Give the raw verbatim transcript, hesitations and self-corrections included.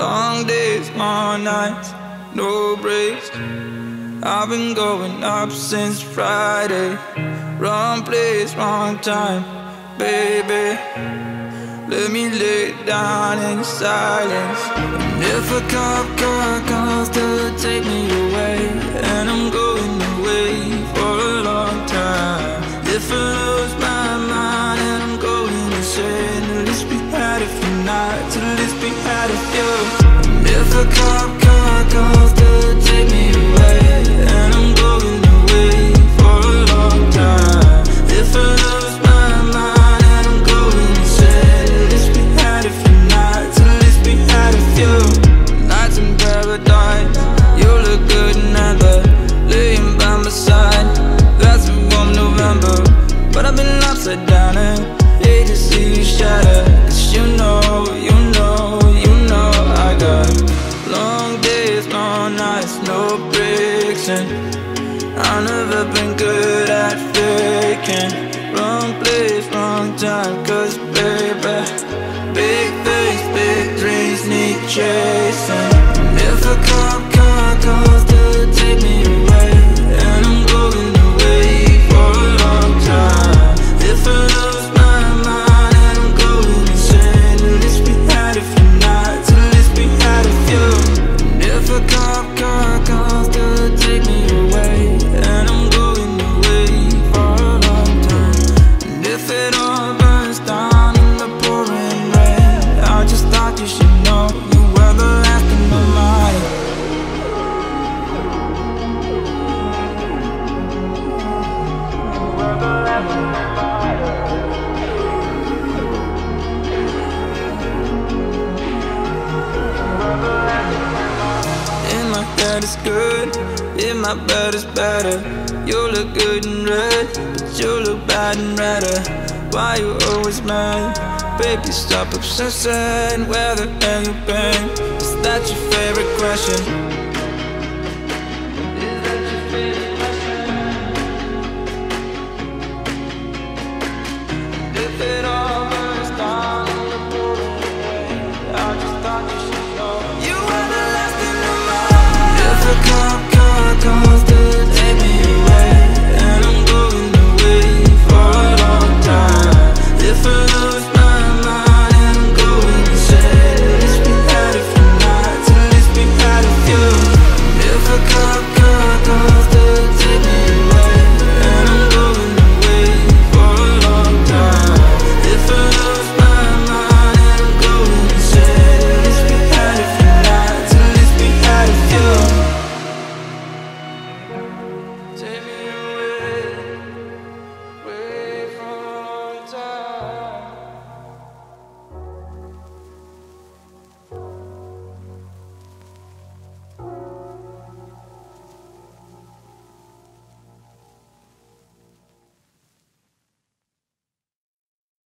Long days, long nights, no breaks. I've been going up since Friday. Wrong place, wrong time, baby. Let me lay down in silence. And if a cop car comes to take me away, and I'm going away for a long time. If I lose my mind and I'm going insane, at least we had a few nights, at least we had a few. And if a cop car comes to take me away, and I'm going away for a long time. If I lose my mind and I'm going insane, at least we had a few nights, at least we had a few nights in paradise. You look good in amber, laying by my side. That's a warm November, but I've been upside down and hate to see you shatter. Cause you know, you know, you know I got long days, long nights, no breaks. And I've never been good at faking. Wrong place, wrong time, cause baby, big face, big dreams need chasing. And if a cop car comes to take me away, and I'm going away for a long time. If I lose my mind and I'm going insane, at least we had a few nights, at least we had a few. And if a cop car comes to take me away, and I'm going away for a long time. And if it all burns down in the pouring rain, I just thought you should know you were the last in my mind. You were the last in my mind. In my head is good, in my bed is better. You look good in red, but you look bad in redder. Why you always mad? Baby, stop obsessing. Where the hell you been? Is that your favorite question?